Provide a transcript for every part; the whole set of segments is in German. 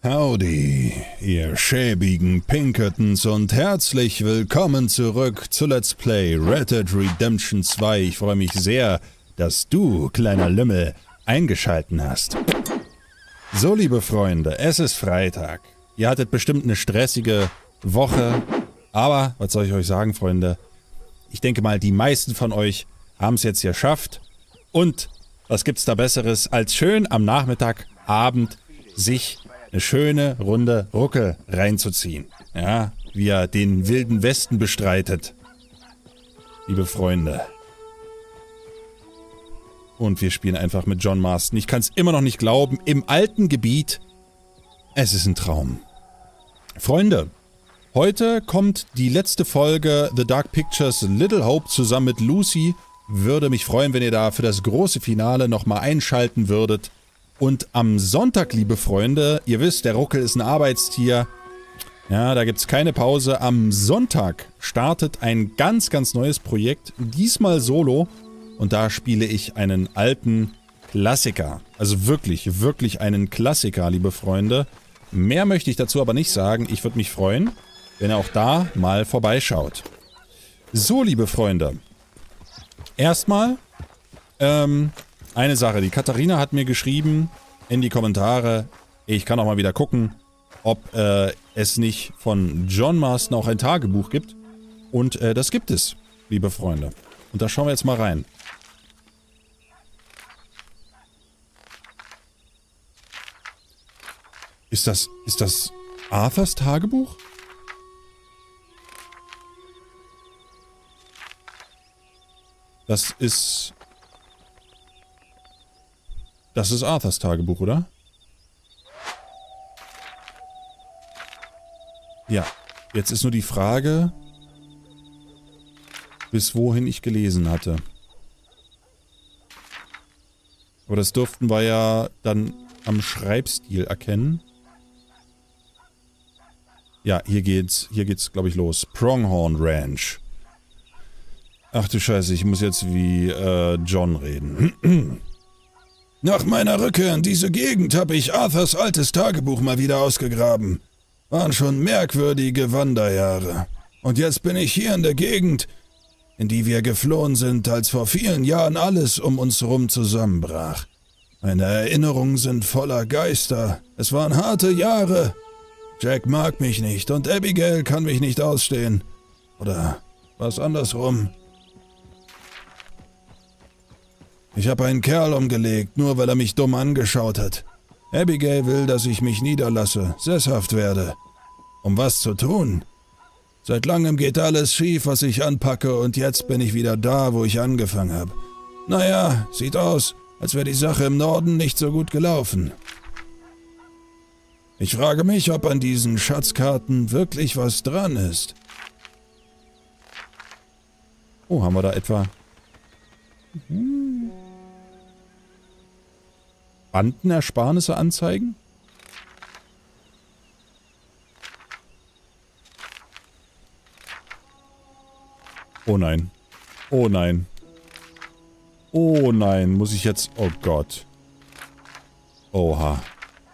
Howdy, ihr schäbigen Pinkertons und herzlich willkommen zurück zu Let's Play Red Dead Redemption 2. Ich freue mich sehr, dass du, kleiner Lümmel, eingeschalten hast. So, liebe Freunde, es ist Freitag. Ihr hattet bestimmt eine stressige Woche, aber, was soll ich euch sagen, Freunde? Ich denke mal, die meisten von euch haben es jetzt geschafft. Und was gibt's da Besseres, als schön am Nachmittagabend sich eine schöne Runde Ruckel reinzuziehen. Ja, wie er den wilden Westen bestreitet. Liebe Freunde. Und wir spielen einfach mit John Marston. Ich kann es immer noch nicht glauben. Im alten Gebiet. Es ist ein Traum. Freunde, heute kommt die letzte Folge The Dark Pictures Little Hope zusammen mit Lucy. Würde mich freuen, wenn ihr da für das große Finale nochmal einschalten würdet. Und am Sonntag, liebe Freunde, ihr wisst, der Ruckel ist ein Arbeitstier. Ja, da gibt's keine Pause. Am Sonntag startet ein ganz, ganz neues Projekt. Diesmal solo. Und da spiele ich einen alten Klassiker. Also wirklich, wirklich einen Klassiker, liebe Freunde. Mehr möchte ich dazu aber nicht sagen. Ich würde mich freuen, wenn ihr auch da mal vorbeischaut. So, liebe Freunde. Erstmal, eine Sache, die Katharina hat mir geschrieben in die Kommentare, ich kann auch mal wieder gucken, ob es nicht von John Marston auch ein Tagebuch gibt. Und das gibt es, liebe Freunde. Und da schauen wir jetzt mal rein. Ist das Arthurs Tagebuch? Das ist Arthurs Tagebuch, oder? Ja, jetzt ist nur die Frage, bis wohin ich gelesen hatte. Aber das durften wir ja dann am Schreibstil erkennen. Ja, hier geht's, glaube ich, los. Pronghorn Ranch. Ach du Scheiße, ich muss jetzt wie John reden. Nach meiner Rückkehr in diese Gegend habe ich Arthurs altes Tagebuch mal wieder ausgegraben. Waren schon merkwürdige Wanderjahre. Und jetzt bin ich hier in der Gegend, in die wir geflohen sind, als vor vielen Jahren alles um uns rum zusammenbrach. Meine Erinnerungen sind voller Geister. Es waren harte Jahre. Jack mag mich nicht und Abigail kann mich nicht ausstehen. Oder was andersrum. Ich habe einen Kerl umgelegt, nur weil er mich dumm angeschaut hat. Abigail will, dass ich mich niederlasse, sesshaft werde. Um was zu tun? Seit langem geht alles schief, was ich anpacke, und jetzt bin ich wieder da, wo ich angefangen habe. Naja, sieht aus, als wäre die Sache im Norden nicht so gut gelaufen. Ich frage mich, ob an diesen Schatzkarten wirklich was dran ist. Oh, haben wir da etwa... Bandenersparnisse anzeigen? Oh nein. Oh nein. Oh nein, muss ich jetzt... Oh Gott. Oha.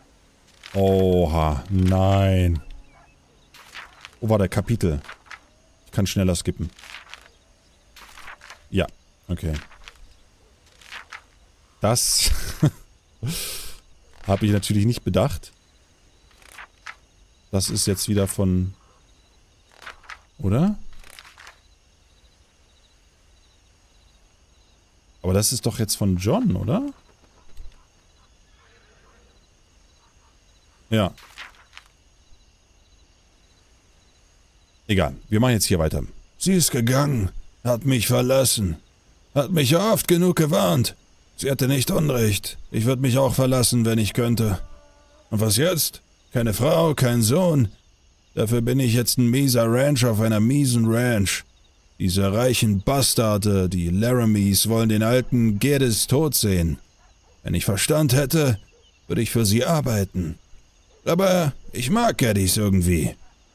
Oha, nein. Wo war der Kapitel? Ich kann schneller skippen. Ja, okay. Das habe ich natürlich nicht bedacht. Das ist jetzt wieder von... Oder? Aber das ist doch jetzt von John, oder? Ja. Egal, wir machen jetzt hier weiter. Sie ist gegangen, hat mich verlassen, hat mich ja oft genug gewarnt. Sie hatte nicht Unrecht. Ich würde mich auch verlassen, wenn ich könnte. Und was jetzt? Keine Frau, kein Sohn. Dafür bin ich jetzt ein mieser Ranch auf einer miesen Ranch. Diese reichen Bastarde, die Laramies, wollen den alten Geddes tot sehen. Wenn ich Verstand hätte, würde ich für sie arbeiten. Aber ich mag Geddes irgendwie.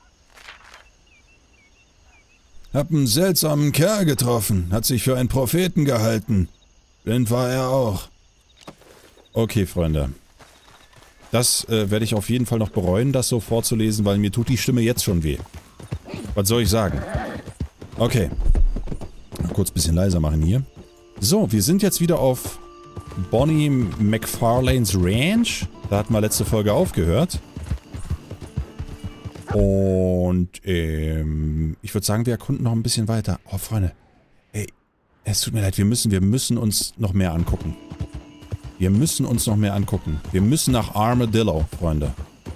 Hab einen seltsamen Kerl getroffen, hat sich für einen Propheten gehalten. Blind war er auch. Okay, Freunde. Das werde ich auf jeden Fall noch bereuen, das so vorzulesen, weil mir tut die Stimme jetzt schon weh. Was soll ich sagen? Okay. Kurz ein bisschen leiser machen hier. So, wir sind jetzt wieder auf Bonnie McFarlanes Ranch. Da hatten wir letzte Folge aufgehört. Und, ich würde sagen, wir erkunden noch ein bisschen weiter. Oh, Freunde. Ey, es tut mir leid, wir müssen uns noch mehr angucken. Wir müssen uns noch mehr angucken. Wir müssen nach Armadillo, Freunde.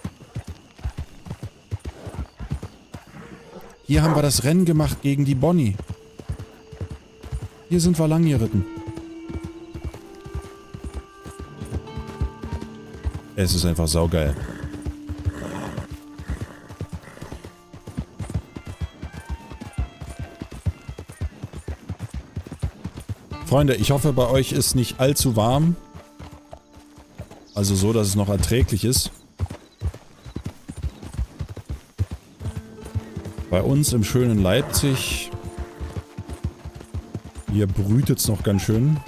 Hier haben wir das Rennen gemacht gegen die Bonnie. Hier sind wir lang geritten. Es ist einfach saugeil. Freunde, ich hoffe, bei euch ist nicht allzu warm. Also so, dass es noch erträglich ist. Bei uns im schönen Leipzig. Hier brütet es noch ganz schön.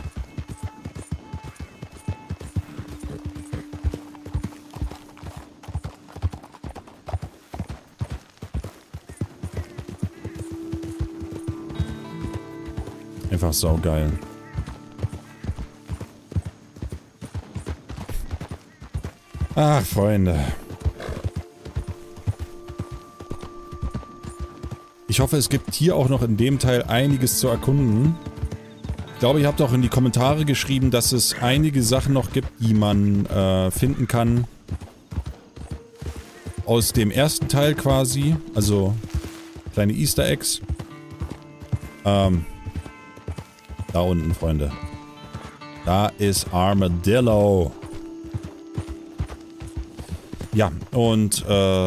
Einfach saugeil. Ach, Freunde. Ich hoffe, es gibt hier auch noch in dem Teil einiges zu erkunden. Ich glaube, ihr habt auch in die Kommentare geschrieben, dass es einige Sachen noch gibt, die man finden kann. Aus dem ersten Teil quasi. Also kleine Easter Eggs. Da unten, Freunde. Da ist Armadillo. Ja, und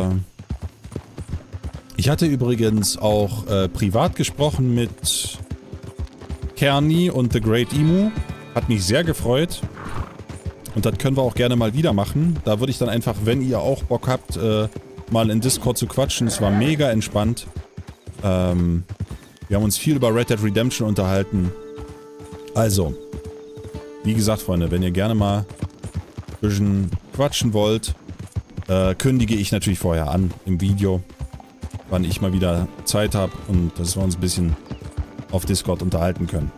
ich hatte übrigens auch privat gesprochen mit Kearney und The Great Emu. Hat mich sehr gefreut. Und das können wir auch gerne mal wieder machen. Da würde ich dann einfach, wenn ihr auch Bock habt, mal in Discord zu quatschen. Es war mega entspannt. Wir haben uns viel über Red Dead Redemption unterhalten. Also, wie gesagt, Freunde, wenn ihr gerne mal ein bisschen quatschen wollt, kündige ich natürlich vorher an im Video, wann ich mal wieder Zeit habe und dass wir uns ein bisschen auf Discord unterhalten können.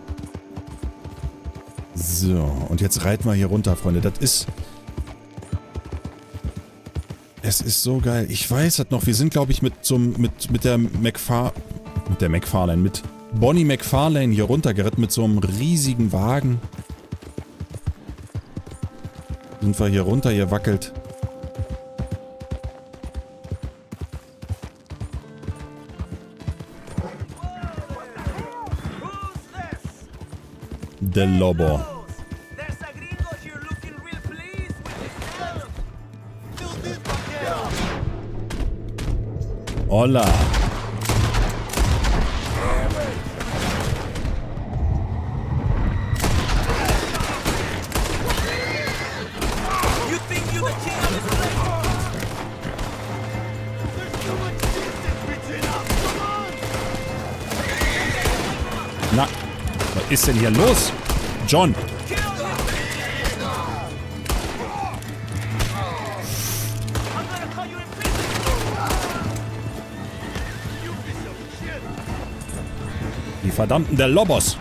So, und jetzt reiten wir hier runter, Freunde. Das ist... Es ist so geil. Ich weiß das noch. Wir sind, glaube ich, mit der McFarlane, mit Bonnie McFarlane hier runtergeritten mit so einem riesigen Wagen. Sind wir hier runter, hier wackelt. Del Lobo. Hola. Na, was ist denn hier los? John! Die verdammten der Lobos!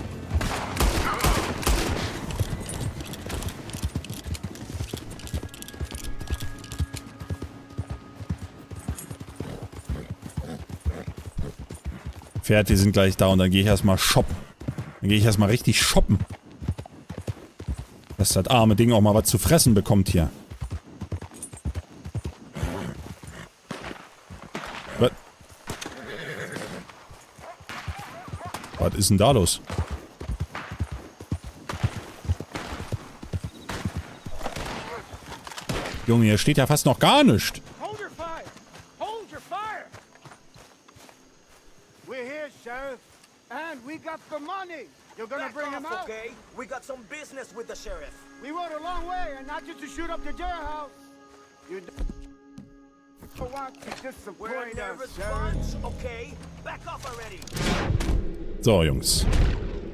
Pferd, die sind gleich da und dann gehe ich erstmal shoppen. Dann gehe ich erstmal richtig shoppen. Dass das arme Ding auch mal was zu fressen bekommt hier. Was ist denn da los? Junge, hier steht ja fast noch gar nichts. Hold your fire! Hold your fire! We're here, Sheriff. And we got the money. You're gonna bring him out? Okay? We got some business with the sheriff. We rode a long way, and not just to shoot up the jailhouse. You don't want to We're a disappoint nervous us, Sheriff. bunch, okay? Back off already. So, Jungs.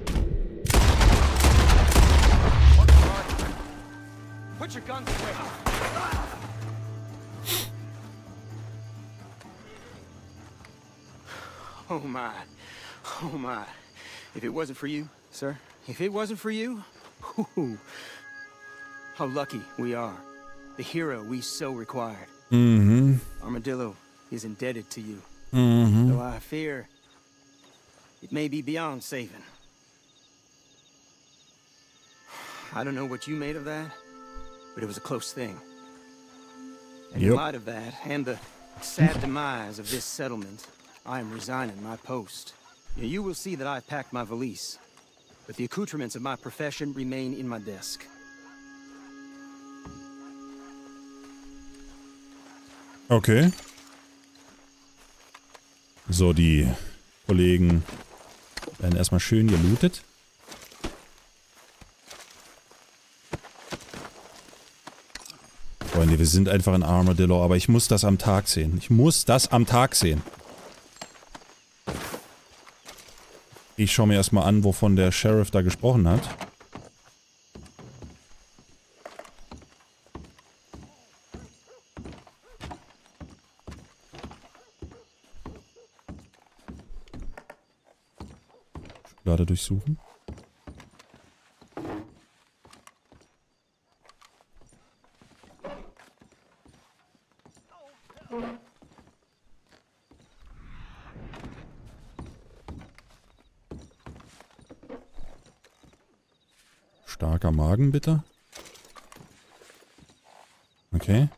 Put your guns away. Oh my. Oh my. If it wasn't for you, sir, if it wasn't for you, whew, how lucky we are. The hero we so required. Armadillo is indebted to you. Though I fear it may be beyond saving. I don't know what you made of that, but it was a close thing. And in light of that, and the sad demise of this settlement, I am resigning my post. You will see that I've packed my valise, but the accoutrements of my profession remain in my desk. Okay. So, die Kollegen werden erstmal schön gelootet. Freunde, wir sind einfach in Armadillo, aber ich muss das am Tag sehen. Ich muss das am Tag sehen. Ich schaue mir erstmal an, wovon der Sheriff da gesprochen hat. Schublade durchsuchen. Starker Magen, bitte. Okay.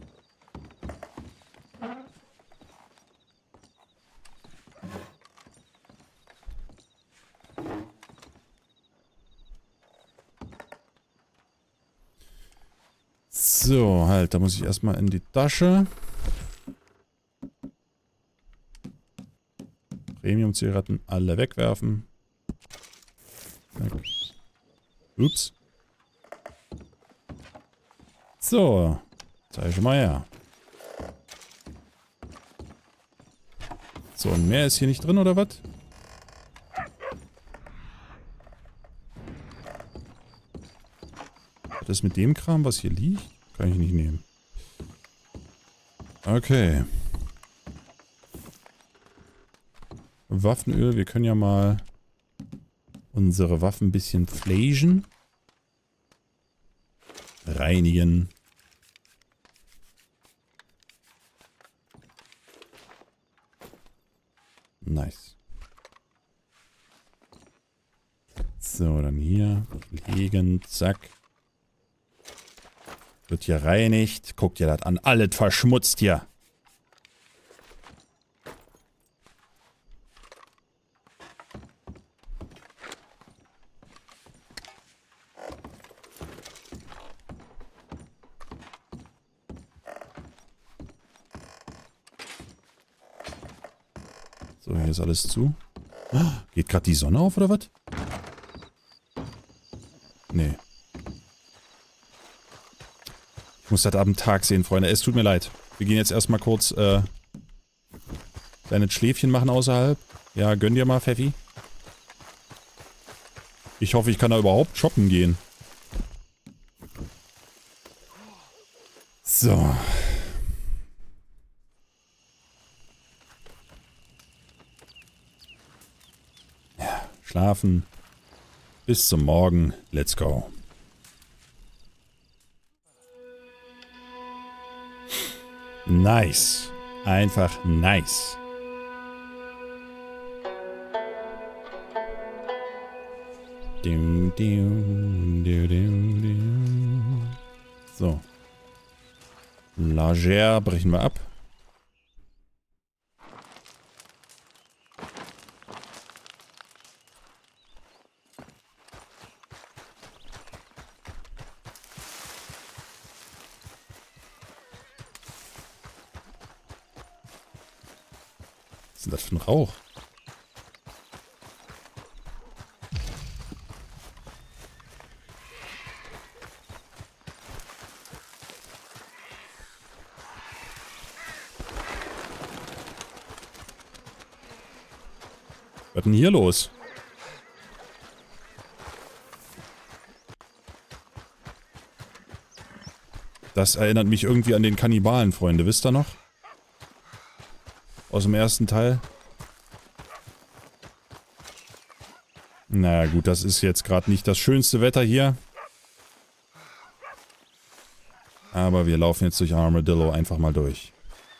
So, halt, da muss ich erstmal in die Tasche. Premium-Zigaretten alle wegwerfen. Ups. So, zeig schon mal her. So, und mehr ist hier nicht drin, oder was? Das mit dem Kram, was hier liegt, kann ich nicht nehmen. Okay. Waffenöl, wir können ja mal unsere Waffen ein bisschen flagen. Reinigen. Nice. So, dann hier legen, zack. Wird hier reinigt. Guckt ihr das an. Alles verschmutzt hier. So, hier ist alles zu. Geht gerade die Sonne auf, oder was? Nee. Ich muss das am Tag sehen, Freunde. Es tut mir leid. Wir gehen jetzt erstmal kurz kleines Schläfchen machen außerhalb. Ja, gönn dir mal, Pfeffi. Ich hoffe, ich kann da überhaupt shoppen gehen. So. Ja, schlafen. Bis zum Morgen. Let's go. Nice. Einfach nice. So. Lager brechen wir ab. Was ist denn das für ein Rauch? Was ist denn hier los? Das erinnert mich irgendwie an den Kannibalen, Freunde. Wisst ihr noch? Aus dem ersten Teil. Naja gut, das ist jetzt gerade nicht das schönste Wetter hier. Aber wir laufen jetzt durch Armadillo einfach mal durch.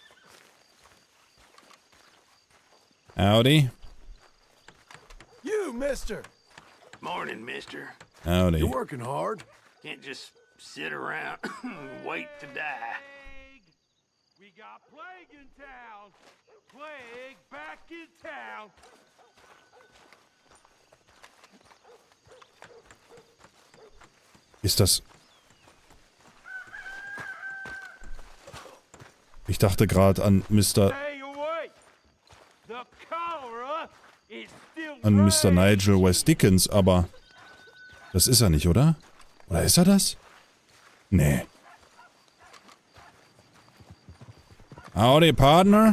Howdy. You, mister. Morning, mister. Howdy. You're working hard. Can't just sit around and wait to die. We got plague in town. Plague back in town. Ist das... Ich dachte gerade an Mr. Stay away. The cholera is still an Mr. raging. Nigel West Dickens, aber das ist er nicht, oder? Oder ist er das? Nee. Howdy, Partner.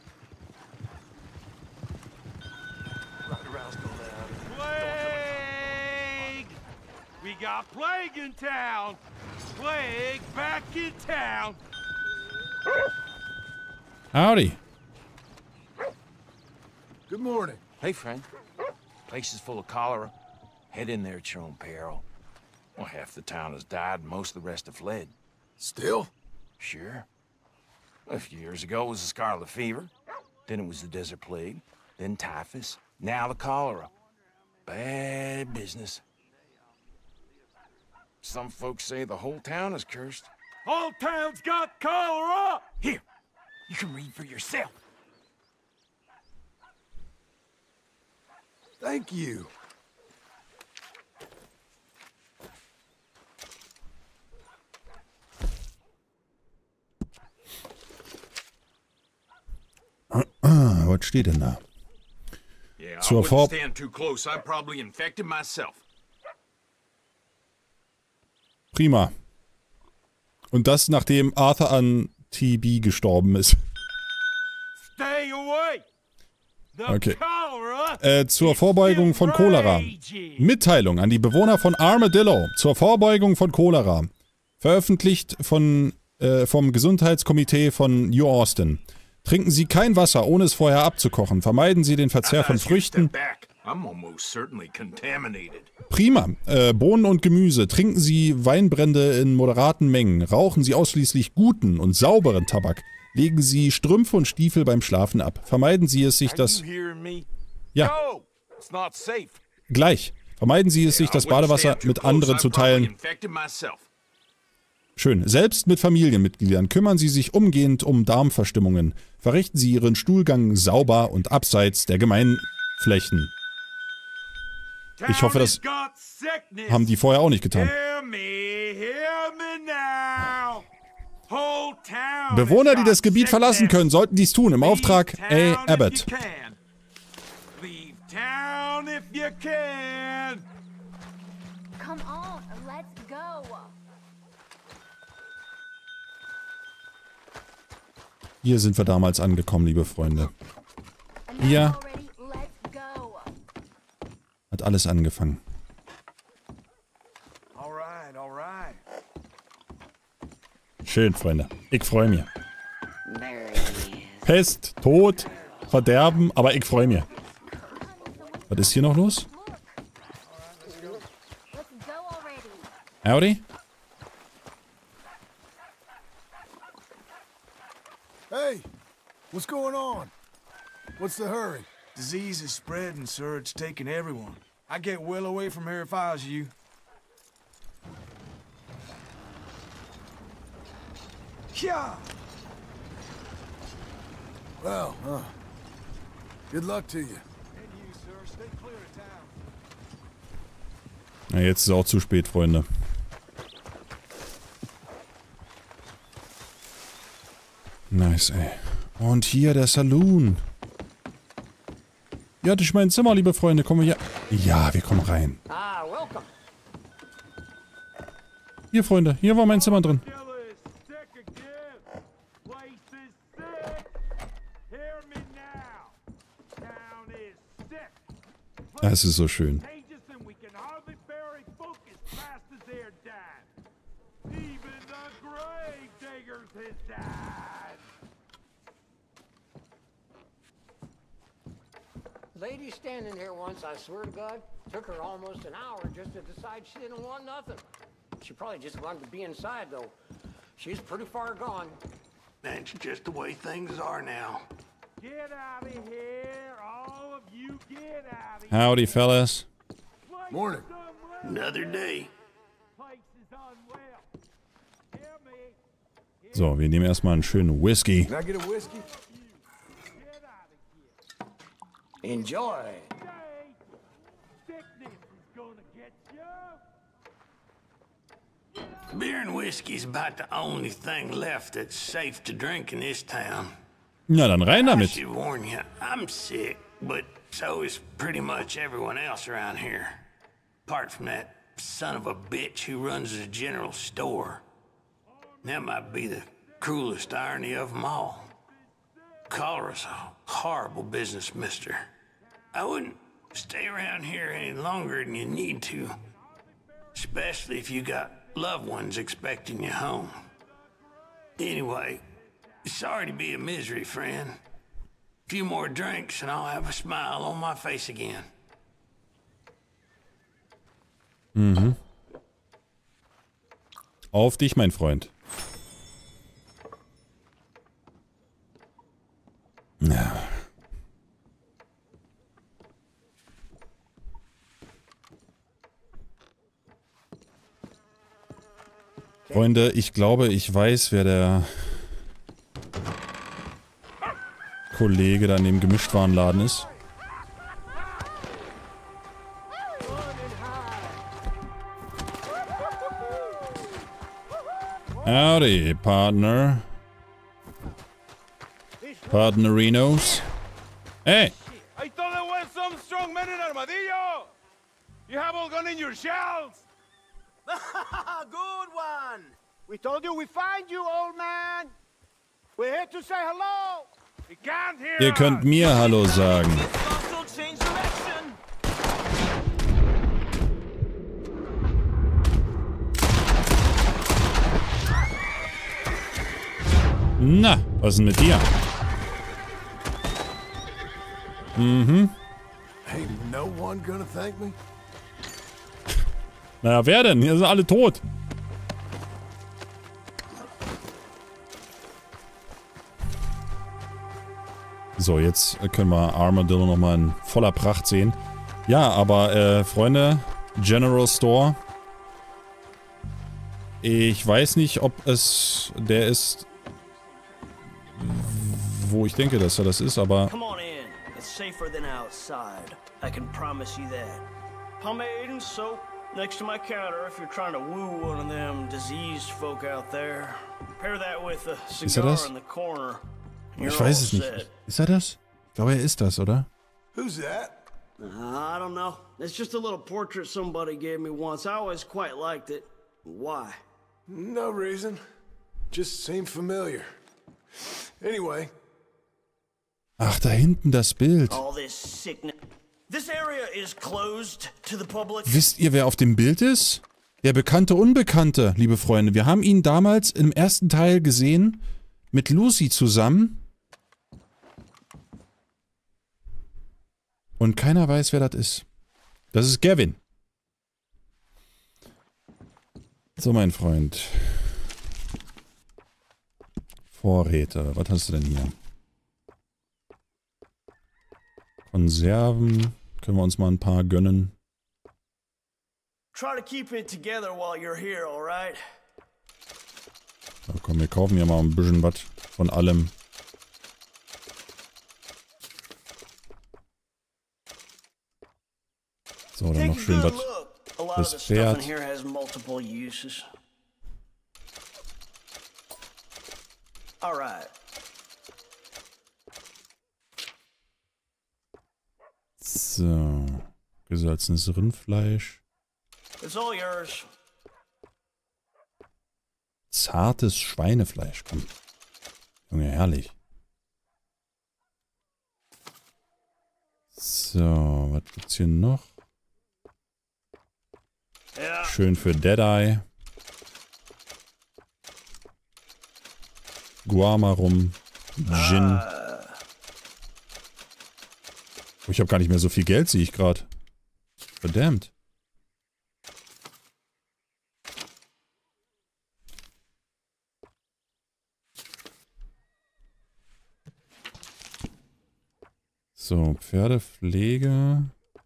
Plague. We got plague in town. Plague back in town. Howdy. Good morning. Hey, friend. Place is full of cholera. Head in there at your own peril. Well, half the town has died and most of the rest have fled. Still? Sure. A few years ago it was the scarlet fever. Then it was the desert plague. Then typhus. Now the cholera. Bad business. Some folks say the whole town is cursed. Whole town's got cholera. Here, you can read for yourself. Thank you. Was steht denn da? Yeah, So I for- wouldn't stand too close. I probably infected myself. Prima. Und das, nachdem Arthur an TB gestorben ist. Stay away. The Okay. cholera Zur is Vorbeugung still von Cholera. raging. Mitteilung an die Bewohner von Armadillo zur Vorbeugung von Cholera. Veröffentlicht vom Gesundheitskomitee von New Austin. Trinken Sie kein Wasser, ohne es vorher abzukochen. Vermeiden Sie den Verzehr von As you Früchten. step back, I'm almost certainly contaminated. Prima. Bohnen und Gemüse. Trinken Sie Weinbrände in moderaten Mengen. Rauchen Sie ausschließlich guten und sauberen Tabak. Legen Sie Strümpfe und Stiefel beim Schlafen ab. Vermeiden Sie es sich das... You hearing me? Ja, No, it's not safe. gleich. Vermeiden Sie es sich, das Badewasser mit anderen zu teilen. Infected myself. Schön. Selbst mit Familienmitgliedern kümmern Sie sich umgehend um Darmverstimmungen. Verrichten Sie Ihren Stuhlgang sauber und abseits der Gemeinflächen. Ich hoffe, das Town has got sickness. haben die vorher auch nicht getan. Hear me now. Whole town Bewohner, has die got das Gebiet verlassen sickness. können, sollten dies tun im Auftrag Leave A. town Abbott. if you can. Leave town if you can. Come on, let's go. Hier sind wir damals angekommen, liebe Freunde. Enough Ja. already, let's go. Hat alles angefangen. All right, all right. Schön, Freunde. Ich freue mich. Pest, Tod, Verderben, aber ich freue mich. Was ist hier noch los? Let's go already. Howdy? Hey, what's going on? What's the hurry? Disease is spreading, sir. It's taking everyone. I get well away from here if I was you. Yeah. Well, good luck to you. And you, sir. Stay clear of town. Na, jetzt ist es auch zu spät, Freunde. Nice, ey. Und hier der Saloon. Ja, das ist mein Zimmer, liebe Freunde. Kommen wir hier... Ja, wir kommen rein. Ah, welcome. Hier, Freunde. Hier war mein Zimmer drin. Killer is sick again. Place is sick. Hear me now. Town is sick. Es ist so schön. Contagious and we can hardly bury folk as fast as they're dying. Even the grave once, I swear to God. Took her almost an hour just to decide she didn't want nothing. She probably just wanted to be inside, though. She's pretty far gone. That's just the way things are now. Get out of here, all of you, get out of here. Howdy, fellas. Morning. Another day. Place is unwell. Hear me? So, wir nehmen erstmal einen schönen Whisky. Can I get a whiskey? Get out of here. Enjoy. Sickness is gonna get you. Beer and whiskey's about the only thing left that's safe to drink in this town. Na, dann rein I damit. should warn you, I'm sick, but so is pretty much everyone else around here. Apart from that son of a bitch who runs the general store. That might be the cruelest irony of them all. Cholera's a horrible business, mister. I wouldn't stay around here any longer than you need to. Especially if you got loved ones expecting you home. Anyway, sorry to be a misery, friend. A few more drinks and I'll have a smile on my face again. Mhm. Auf dich, mein Freund. Ja. Freunde, ich glaube, ich weiß, wer der Kollege da in dem Gemischtwarenladen ist. Howdy, partner. Partnerinos. Hey! I thought there was some strong men in Armadillo. You have all gone in your shells. Good one. We told you we find you, old man. We're here to say hello. We can't hear Ihr könnt mir Hallo sagen. Also change direction. Na, was ist denn mit dir? Mhm. Ain't no one gonna thank me? Naja, wer denn? Hier sind alle tot. So, jetzt können wir Armadillo nochmal in voller Pracht sehen. Ja, aber, Freunde, General Store. Ich weiß nicht, ob es der ist, wo ich denke, dass er das ist, aber... Come on in. It's safer than outside. I can promise you that. Pomade and soap next to my counter if you're trying to woo one of them diseased folk out there. Pair that with a Ist er das? cigar in the corner. Ich weiß es nicht. Ist er das? Ich glaube, er ist das, oder? Who's that? I don't know. It's just a little portrait somebody gave me once. I always quite liked it. Why? No reason. Just seemed familiar. Anyway. Ach, da hinten das Bild. All this sickness. This area is closed to the public. Wisst ihr, wer auf dem Bild ist? Der bekannte Unbekannte, liebe Freunde. Wir haben ihn damals im ersten Teil gesehen, mit Lucy zusammen. Und keiner weiß, wer das ist. Das ist Gavin. So, mein Freund. Vorräte. Was hast du denn hier? Konserven. Können wir uns mal ein paar gönnen. Try to keep it together while you're here, all right? So, komm, wir kaufen ja mal ein bisschen was von allem. So, dann noch schön was fürs Pferd. So, gesalzenes Rindfleisch. Zartes Schweinefleisch, komm. Junge, herrlich. So, was gibt's hier noch? Schön für Deadeye. Guarma rum. Gin. Oh, ich habe gar nicht mehr so viel Geld, sehe ich gerade. Verdammt. So, Pferdepflege.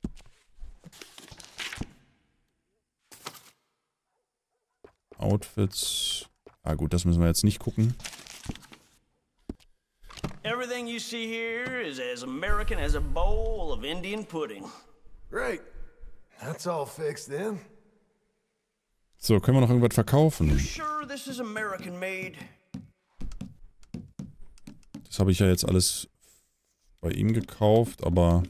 Outfits. Ah gut, das müssen wir jetzt nicht gucken. Everything you see here is as American as a bowl of Indian pudding. Great. That's all fixed then. So, können wir noch irgendwas verkaufen? Sure this is American made? Das habe ich ja jetzt alles bei ihm gekauft, aber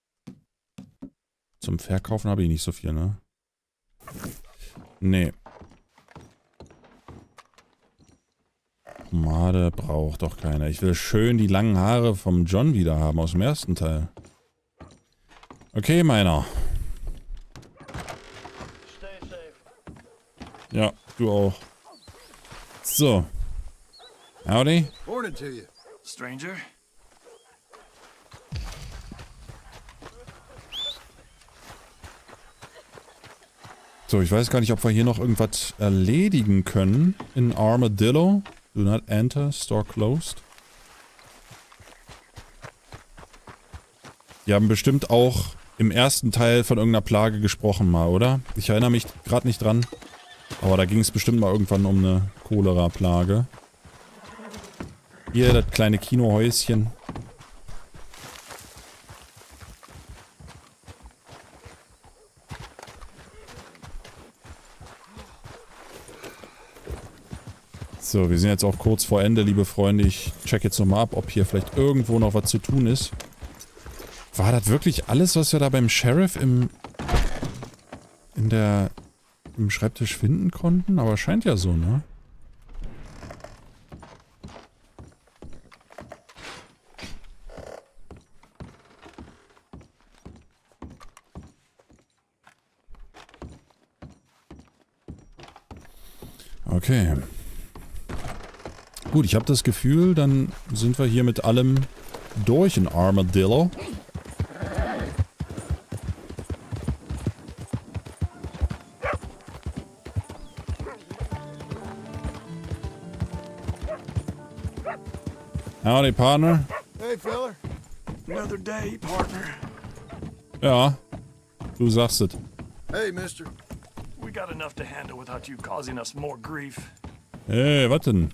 zum Verkaufen habe ich nicht so viel, ne? Nee. Pomade braucht doch keiner. Ich will schön die langen Haare vom John wieder haben aus dem ersten Teil. Okay, meiner. Ja, du auch. So. Howdy. Morning to you, stranger. So, ich weiß gar nicht, ob wir hier noch irgendwas erledigen können in Armadillo. Do not enter, store closed. Die haben bestimmt auch im ersten Teil von irgendeiner Plage gesprochen mal, oder? Ich erinnere mich gerade nicht dran. Aber da ging es bestimmt mal irgendwann um eine Cholera-Plage. Hier, das kleine Kinohäuschen. So, wir sind jetzt auch kurz vor Ende, liebe Freunde. Ich check jetzt nochmal ab, ob hier vielleicht irgendwo noch was zu tun ist. War das wirklich alles, was wir da beim Sheriff im Schreibtisch finden konnten? Aber scheint ja so, ne? Okay. Gut, ich habe das Gefühl, dann sind wir hier mit allem durch in Armadillo. Howdy, partner. Hey, fella. Another day, partner. Ja, du sagst es. Hey, mister. We got enough to handle without you causing us more grief. Hey, was denn?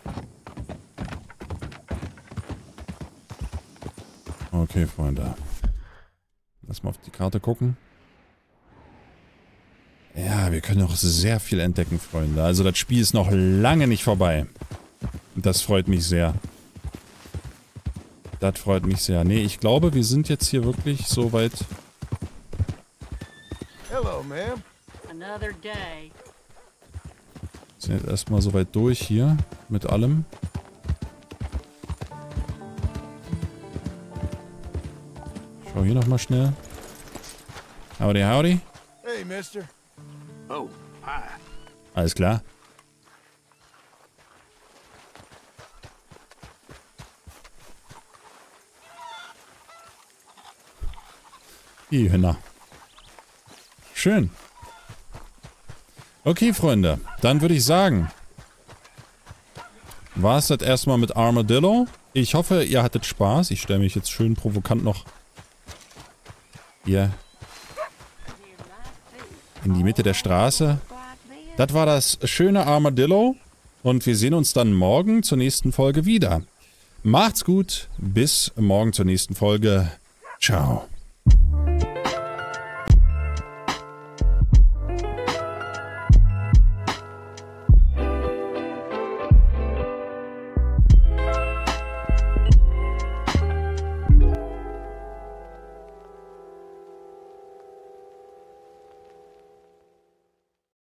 Okay, Freunde. Lass mal auf die Karte gucken. Ja, wir können noch sehr viel entdecken, Freunde. Also das Spiel ist noch lange nicht vorbei. Das freut mich sehr. Das freut mich sehr. Nee, ich glaube, wir sind jetzt hier wirklich so weit. Hello, ma'am. Another day. Sind jetzt erstmal so weit durch hier mit allem. Schau hier nochmal schnell. Howdy, howdy. Hey, mister. Oh, hi. Alles klar. Die Hühner. Schön. Okay, Freunde. Dann würde ich sagen, war es das erstmal mit Armadillo. Ich hoffe, ihr hattet Spaß. Ich stelle mich jetzt schön provokant noch hier in die Mitte der Straße. Das war das schöne Armadillo. Und wir sehen uns dann morgen zur nächsten Folge wieder. Macht's gut. Bis morgen zur nächsten Folge. Ciao.